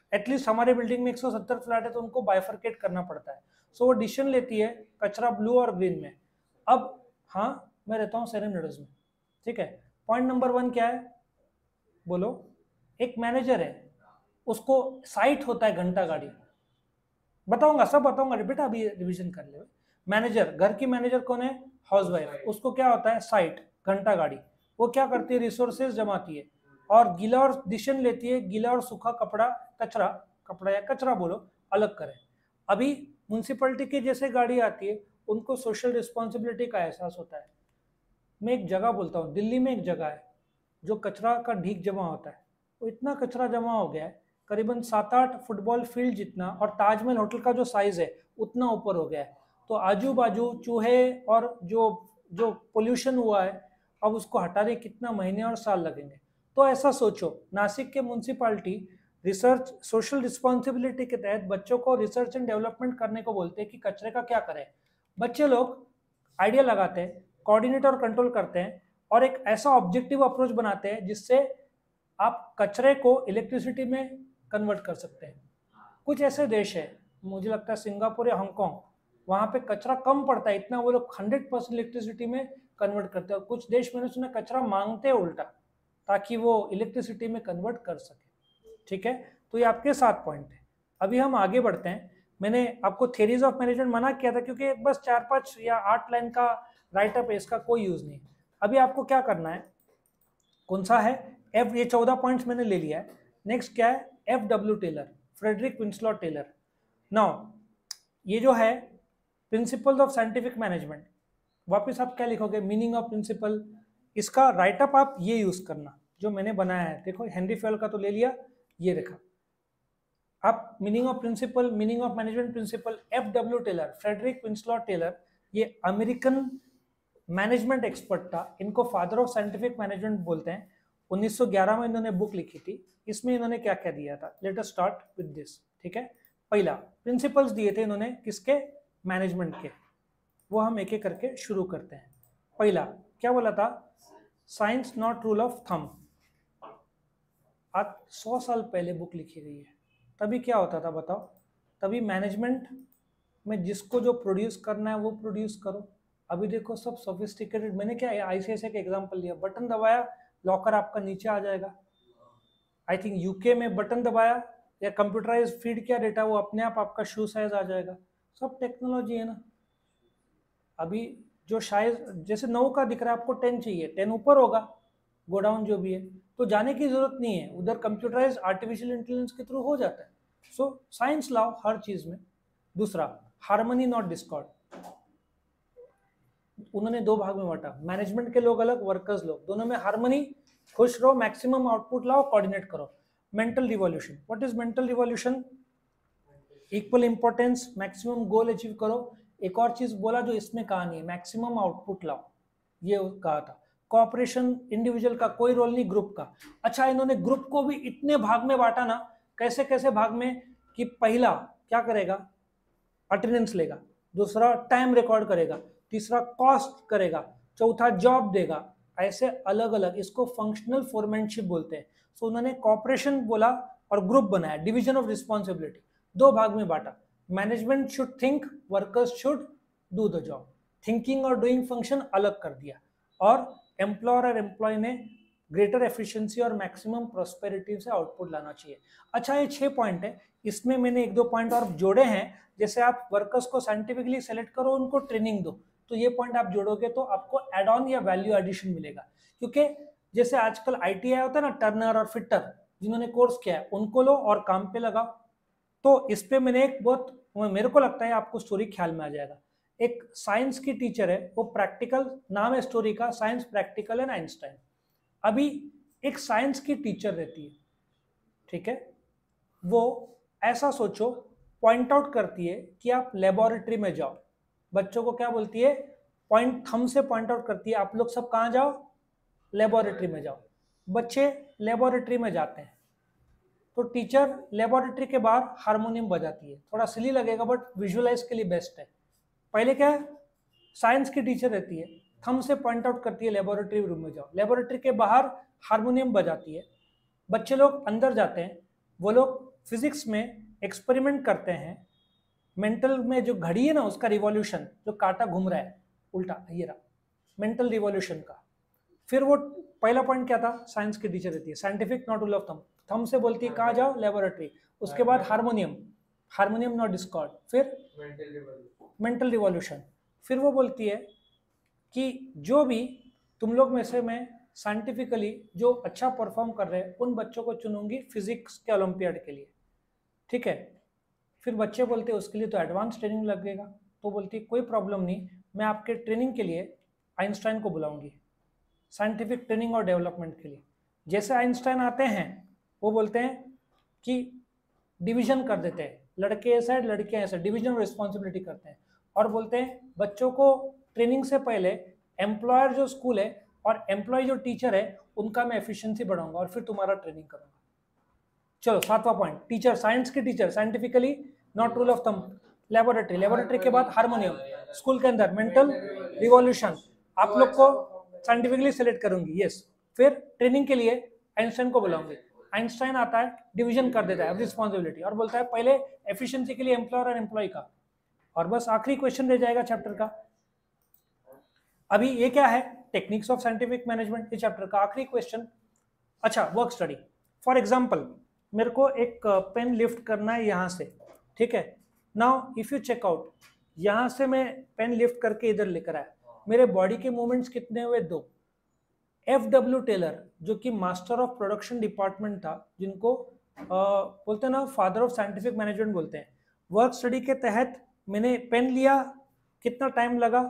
एटलीस्ट हमारे बिल्डिंग में एक सौ सत्तर फ्लैट है तो उनको बाइफरकेट करना पड़ता है। सो वो डिसीजन लेती है कचरा ब्लू और ग्रीन में। अब हाँ, मैं रहता हूँ सेरेन मेडोज में, ठीक है। पॉइंट नंबर वन क्या है, बोलो। एक मैनेजर है, उसको साइट होता है घंटा गाड़ी, बताऊंगा सब बताऊंगा बेटा, अभी रिवीजन कर ले। मैनेजर, घर की मैनेजर कौन है, हाउसवाइफ, उसको क्या होता है, साइट घंटा गाड़ी। वो क्या करती है, रिसोर्सेज जमाती है और गीला और डिसीजन लेती है, गीला और सूखा कपड़ा, कचरा, कपड़ा या कचरा बोलो, अलग करें। अभी म्यूनसिपैलिटी की जैसे गाड़ी आती है, उनको सोशल रिस्पॉन्सिबिलिटी का एहसास होता है। मैं एक जगह बोलता हूँ, दिल्ली में एक जगह है जो कचरा का ढीक जमा होता है, वो इतना कचरा जमा हो गया है, करीबन सात आठ फुटबॉल फील्ड जितना, और ताजमहल होटल का जो साइज है उतना ऊपर हो गया है। तो आजू बाजू चूहे और जो जो पोल्यूशन हुआ है, अब उसको हटाने कितना महीने और साल लगेंगे। तो ऐसा सोचो, नासिक के म्यूनसिपालिटी रिसर्च सोशल रिस्पॉन्सिबिलिटी के तहत बच्चों को रिसर्च एंड डेवलपमेंट करने को बोलते हैं कि कचरे का क्या करें। बच्चे लोग आइडिया लगाते हैं, कोऑर्डिनेट और कंट्रोल करते हैं, और एक ऐसा ऑब्जेक्टिव अप्रोच बनाते हैं जिससे आप कचरे को इलेक्ट्रिसिटी में कन्वर्ट कर सकते हैं। कुछ ऐसे देश है, मुझे लगता है सिंगापुर या हांगकांग, वहाँ पे कचरा कम पड़ता है इतना, वो लोग हंड्रेड परसेंट इलेक्ट्रिसिटी में कन्वर्ट करते हैं। और कुछ देश मैंने सुना कचरा मांगते हैं उल्टा, ताकि वो इलेक्ट्रिसिटी में कन्वर्ट कर सके, ठीक है। तो ये आपके सात पॉइंट है। अभी हम आगे बढ़ते हैं। मैंने आपको थ्योरीज ऑफ मैनेजमेंट मना किया था क्योंकि बस चार पाँच या आठ लाइन का राइटअप है, इसका कोई यूज नहीं। अभी आपको क्या करना है, कौन सा है, एफ, ये चौदह पॉइंट्स मैंने ले लिया है। नेक्स्ट क्या है, F W Taylor, Frederick Winslow Taylor. Now ये जो है प्रिंसिपल्स ऑफ साइंटिफिक मैनेजमेंट, वापस आप क्या लिखोगे, मीनिंग ऑफ प्रिंसिपल। इसका राइटअप आप ये यूज करना जो मैंने बनाया है। देखो हेनरी फेल का तो ले लिया, ये देखा आप, meaning of principle, meaning of management principle, F W Taylor, Frederick Winslow Taylor, ये अमेरिकन मैनेजमेंट एक्सपर्ट था। इनको फादर ऑफ साइंटिफिक मैनेजमेंट बोलते हैं। उन्नीस सौ ग्यारह में इन्होंने बुक लिखी थी, इसमें इन्होंने क्या क्या दिया था, let us start with this, ठीक है। पहला प्रिंसिपल्स दिए थे इन्होंने, किसके, मैनेजमेंट के, वो हम एक एक करके शुरू करते हैं। पहला क्या बोला था, science not rule of thumb. आज सौ साल पहले बुक लिखी गई है। तभी क्या होता था बताओ, तभी मैनेजमेंट में जिसको जो प्रोड्यूस करना है वो प्रोड्यूस करो। अभी देखो सब सोफिस्टिकेटेड, मैंने क्या आईसीआईसीआई का एग्जांपल लिया, बटन दबाया लॉकर आपका नीचे आ जाएगा। आई थिंक यूके में बटन दबाया या कंप्यूटराइज फीड किया डेटा, वो अपने आप आपका शू साइज आ जाएगा। सब टेक्नोलॉजी है ना। अभी जो शायद जैसे नौ का दिख रहा है आपको टेन चाहिए, टेन ऊपर होगा, गोडाउन जो भी है, तो जाने की जरूरत नहीं है, उधर कंप्यूटराइज आर्टिफिशियल इंटेलिजेंस के थ्रू हो जाता है। सो साइंस लाओ हर चीज में। दूसरा हार्मनी नॉट डिस्कॉर्ड, उन्होंने दो भाग में बांटा, मैनेजमेंट के लोग अलग, वर्कर्स लोग, दोनों में हार्मनी, खुश रहो, मैक्सिमम आउटपुट लाओ, कोऑर्डिनेट करो। Mental revolution, what is mental revolution, equal importance, maximum goal achieve करो। एक और चीज बोला जो इसमें कहा नहीं, मैक्सिमम आउटपुट लाओ, ये कहा था। कॉपरेशन, इंडिविजुअल का कोई रोल नहीं, ग्रुप का। अच्छा इन्होंने ग्रुप को भी इतने भाग में बांटा ना, कैसे कैसे भाग में, कि पहला क्या करेगा, अटेंडेंस लेगा, दूसरा टाइम रिकॉर्ड करेगा, तीसरा कॉस्ट करेगा, चौथा जॉब देगा, ऐसे अलग अलग, इसको फंक्शनल फोरमैनशिप बोलते हैं। सो उन्होंने कॉपरेशन बोला और ग्रुप बनाया, डिवीजन ऑफ रिस्पॉन्सिबिलिटी, दो भाग में बांटा। Management should think, workers should do the job. Thinking और डूइंग फंक्शन अलग कर दिया, और एम्प्लॉयर और एम्प्लॉय ने ग्रेटर एफिशिएंसी और मैक्सिमम प्रोस्पेरिटी से आउटपुट लाना चाहिए। अच्छा ये छह पॉइंट है, इसमें मैंने एक दो पॉइंट और जोड़े हैं, जैसे आप वर्कर्स को साइंटिफिकली सेलेक्ट करो, उनको ट्रेनिंग दो, तो ये पॉइंट आप जोड़ोगे तो आपको एड ऑन या वैल्यू एडिशन मिलेगा। क्योंकि जैसे आजकल आईटीआई होता है ना, टर्नर और फिटर, जिन्होंने कोर्स किया है उनको लो और काम पे लगाओ। तो इस पे मैंने एक बहुत, मेरे को लगता है आपको स्टोरी ख्याल में आ जाएगा। एक साइंस की टीचर है, वो प्रैक्टिकल, नाम है स्टोरी का, साइंस प्रैक्टिकल एंड आइंस्टाइन। अभी एक साइंस की टीचर रहती है, ठीक है, वो ऐसा सोचो, पॉइंट आउट करती है कि आप लेबोरेटरी में जाओ। बच्चों को क्या बोलती है, पॉइंट, थंब से पॉइंट आउट करती है, आप लोग सब कहाँ जाओ, लेबोरेटरी में जाओ। बच्चे लेबोरेटरी में जाते हैं, तो टीचर लेबोरेटरी के बाहर हारमोनियम बजाती है। थोड़ा सिली लगेगा बट विजुअलाइज के लिए बेस्ट है। पहले क्या है, साइंस की टीचर रहती है, थंब से पॉइंट आउट करती है लेबोरेटरी रूम में जाओ, लेबोरेटरी के बाहर हारमोनियम बजाती है, बच्चे लोग अंदर जाते हैं, वो लोग फिजिक्स में एक्सपेरिमेंट करते हैं, मेंटल में जो घड़ी है ना उसका रिवॉल्यूशन, जो कांटा घूम रहा है उल्टा, ये रहा मेंटल रिवॉल्यूशन का। फिर वो पहला पॉइंट क्या था, साइंस की टीचर रहती है, scientific not rule of thumb, thumb से बोलती है कहाँ जाओ, लेबोरेटरी। उसके बाद हारमोनियम, हारमोनियम नॉट डिस्कॉर्ड, फिर मेंटल रिवॉल्यूशन। फिर वो बोलती है कि जो भी तुम लोग में से मैं साइंटिफिकली जो अच्छा परफॉर्म कर रहे हैं उन बच्चों को चुनूंगी फिजिक्स के ओलंपियाड के लिए, ठीक है। फिर बच्चे बोलते हैं उसके लिए तो एडवांस ट्रेनिंग लगेगा, तो बोलती है कोई प्रॉब्लम नहीं, मैं आपके ट्रेनिंग के लिए आइंस्टाइन को बुलाऊंगी, साइंटिफिक ट्रेनिंग और डेवलपमेंट के लिए। जैसे आइंस्टाइन आते हैं वो बोलते हैं कि डिवीजन कर देते हैं, लड़के ऐसा है लड़कियां ऐसा, डिवीजन और रिस्पॉन्सिबिलिटी करते हैं, और बोलते हैं बच्चों को ट्रेनिंग से पहले एम्प्लॉयर जो स्कूल है और एम्प्लॉय जो टीचर है उनका मैं एफिशिएंसी बढ़ाऊंगा और फिर तुम्हारा ट्रेनिंग करूंगा। चलो सातवां पॉइंट, टीचर, साइंस की teacher, scientifically not rule of thumb, laboratory, laboratory के बाद हारमोनियम, स्कूल के अंदर मेंटल रिवॉल्यूशन, आप लोग को साइंटिफिकली सेलेक्ट करूंगी, यस। फिर ट्रेनिंग के लिए आइंस्टाइन को बुलाऊंगी, आइंस्टाइन आता है डिवीजन कर देता है रिस्पॉन्सिबिलिटी और बोलता है पहले एफिशिएंसी के लिए एम्प्लॉयर और एम्प्लॉय का, और बस आखिरी क्वेश्चन रह जाएगा चैप्टर का। अभी ये क्या है, टेक्निक्स ऑफ साइंटिफिक मैनेजमेंट, ये चैप्टर का आखिरी क्वेश्चन। अच्छा, वर्क स्टडी। फॉर एग्जांपल मेरे को एक पेन लिफ्ट करना है यहाँ से, ठीक है। Now if you check out, यहाँ से मैं पेन लिफ्ट करके इधर लेकर आया, मेरे बॉडी के मूवमेंट्स कितने हुए, दो। एफ डब्ल्यू टेलर जो कि मास्टर ऑफ प्रोडक्शन डिपार्टमेंट था, जिनको आ, बोलते हैं ना फादर ऑफ साइंटिफिक मैनेजमेंट बोलते हैं, वर्क स्टडी के तहत मैंने पेन लिया, कितना टाइम लगा,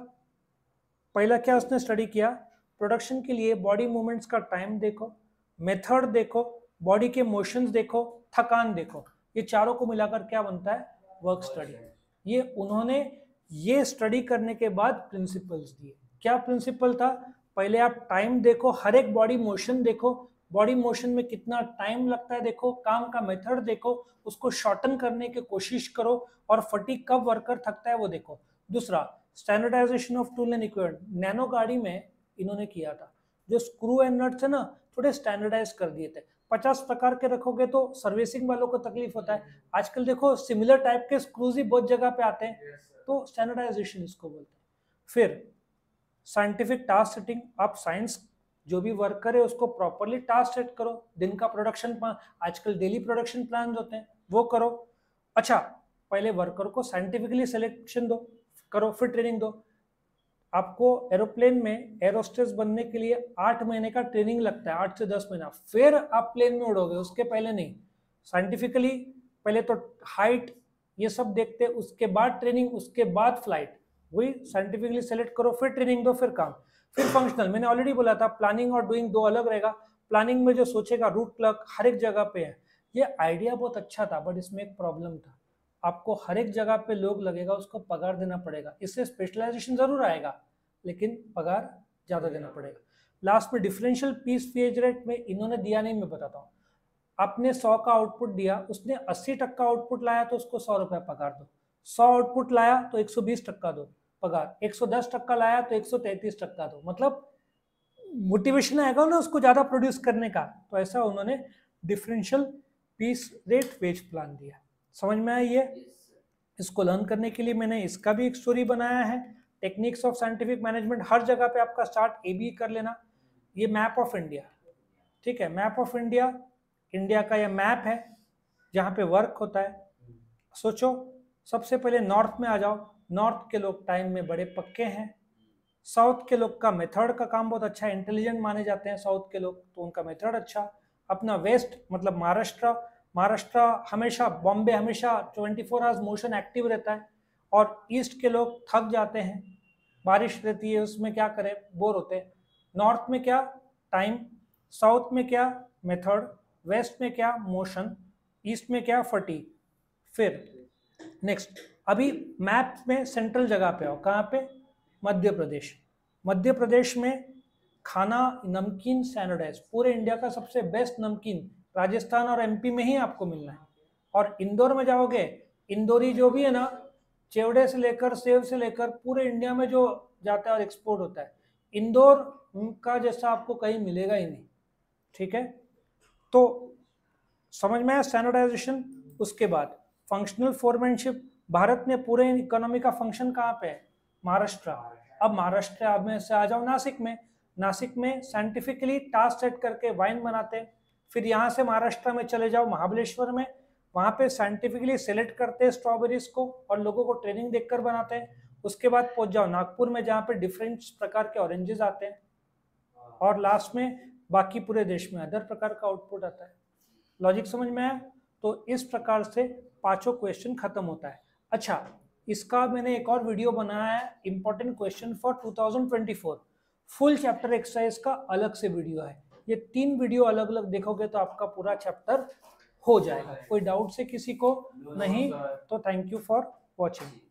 पहला क्या उसने स्टडी किया, प्रोडक्शन के लिए बॉडी मूवमेंट्स का टाइम देखो, मेथड देखो, बॉडी के मोशंस देखो, थकान देखो, ये चारों को मिलाकर क्या बनता है, वर्क स्टडी। ये उन्होंने ये स्टडी करने के बाद प्रिंसिपल्स दिए। क्या प्रिंसिपल था, पहले आप टाइम देखो, हर एक बॉडी मोशन देखो, बॉडी मोशन में कितना टाइम लगता है देखो, काम का मेथड देखो, उसको शॉर्टन करने की कोशिश करो, और फटीग कब वर्कर थकता है वो देखो। दूसरा, standardisation of tool and equipment, Nano गाड़ी में इन्होंने किया था, जो स्क्रू एंड नट्स है ना थोड़े स्टैंडर्डाइज कर दिए थे। पचास प्रकार के रखोगे तो सर्विसिंग वालों को तकलीफ होता है, आजकल देखो सिमिलर टाइप के स्क्रूज ही बहुत जगह पे आते हैं, तो स्टैंडर्डाइजेशन इसको बोलते हैं। फिर साइंटिफिक टास्क सेटिंग, आप साइंस जो भी वर्क करे उसको प्रॉपरली टास्क सेट करो, दिन का प्रोडक्शन प्लान, आजकल डेली प्रोडक्शन प्लान होते हैं वो करो। अच्छा, पहले वर्कर को साइंटिफिकली सिलेक्शन दो करो, फिर ट्रेनिंग दो। आपको एरोप्लेन में एरोस्टेस बनने के लिए आठ महीने का ट्रेनिंग लगता है, आठ से दस महीना, फिर आप प्लेन में उड़ोगे, उसके पहले नहीं। साइंटिफिकली पहले तो हाइट ये सब देखते, उसके बाद ट्रेनिंग, उसके बाद फ्लाइट, वही साइंटिफिकली सेलेक्ट करो, फिर ट्रेनिंग दो, फिर काम, फिर फंक्शनल। मैंने ऑलरेडी बोला था प्लानिंग और डूइंग दो अलग रहेगा। प्लानिंग में जो सोचेगा रूट क्लर्क हर एक जगह पे है, ये आइडिया बहुत अच्छा था, बट इसमें एक प्रॉब्लम था, आपको हर एक जगह पे लोग लगेगा, उसको पगार देना पड़ेगा, इससे स्पेशलाइजेशन जरूर आएगा लेकिन पगार ज्यादा देना पड़ेगा। लास्ट में डिफरेंशियल पीस वेज रेट में इन्होंने दिया नहीं, मैं बताता हूँ। आपने सौ का आउटपुट दिया, उसने अस्सी टक्का आउटपुट लाया तो उसको सौ रुपया पगार दो, सौ आउटपुट लाया तो एक सौ बीस टक्का दो पगार, एक सौ दस टक्का लाया तो एक सौ तैंतीस टक्का दो, मतलब मोटिवेशन आएगा ना उसको ज्यादा प्रोड्यूस करने का। तो ऐसा उन्होंने differential piece rate wage plan दिया। समझ में आया ये? इसको लर्न करने के लिए मैंने इसका भी एक स्टोरी बनाया है, टेक्निक्स ऑफ साइंटिफिक मैनेजमेंट। हर जगह पे आपका स्टार्ट ए बी कर लेना। ये मैप ऑफ इंडिया, ठीक है, मैप ऑफ इंडिया, इंडिया का ये मैप है जहाँ पे वर्क होता है। सोचो, सबसे पहले नॉर्थ में आ जाओ, नॉर्थ के लोग टाइम में बड़े पक्के हैं, साउथ के लोग का मेथड का काम बहुत अच्छा है, इंटेलिजेंट माने जाते हैं साउथ के लोग, तो उनका मेथड अच्छा। अपना वेस्ट मतलब महाराष्ट्र, महाराष्ट्र हमेशा, बॉम्बे हमेशा twenty four hours motion active रहता है, और ईस्ट के लोग थक जाते हैं, बारिश रहती है उसमें क्या करें, बोर होते हैं। नॉर्थ में क्या, टाइम, साउथ में क्या, मेथड, वेस्ट में क्या, मोशन, ईस्ट में क्या, फटीग। फिर नेक्स्ट, अभी मैप में सेंट्रल जगह पे आओ, कहाँ पे, मध्य प्रदेश। मध्य प्रदेश में खाना नमकीन स्टैंडर्डाइज, पूरे इंडिया का सबसे बेस्ट नमकीन राजस्थान और एमपी में ही आपको मिलना है। और इंदौर में जाओगे, इंदौरी जो भी है ना, चेवड़े से लेकर सेव से लेकर पूरे इंडिया में जो जाता है और एक्सपोर्ट होता है, इंदौर का जैसा आपको कहीं मिलेगा ही नहीं, ठीक है। तो समझ में आया स्टैंडर्डाइजेशन। उसके बाद फंक्शनल फोरमैनशिप, भारत में पूरे इकोनॉमी का फंक्शन कहाँ पे है? महाराष्ट्र। अब महाराष्ट्र में से आ जाओ नासिक में, नासिक में साइंटिफिकली टास्क सेट करके वाइन बनाते हैं। फिर यहाँ से महाराष्ट्र में चले जाओ महाबलेश्वर में, वहाँ पे साइंटिफिकली सेलेक्ट करते हैं स्ट्रॉबेरीज को और लोगों को ट्रेनिंग देकर बनाते हैं। उसके बाद पहुंच जाओ नागपुर में, जहाँ पे डिफरेंट प्रकार के ऑरेंजेस आते हैं, और लास्ट में बाकी पूरे देश में अदर प्रकार का आउटपुट आता है। लॉजिक समझ में आया? तो इस प्रकार से पांचों क्वेश्चन खत्म होता है। अच्छा, इसका मैंने एक और वीडियो बनाया है, important question for two thousand twenty four, full chapter exercise का अलग से वीडियो है। ये तीन वीडियो अलग अलग देखोगे तो आपका पूरा चैप्टर हो जाएगा। कोई डाउट से किसी को नहीं? तो थैंक यू फॉर वॉचिंग।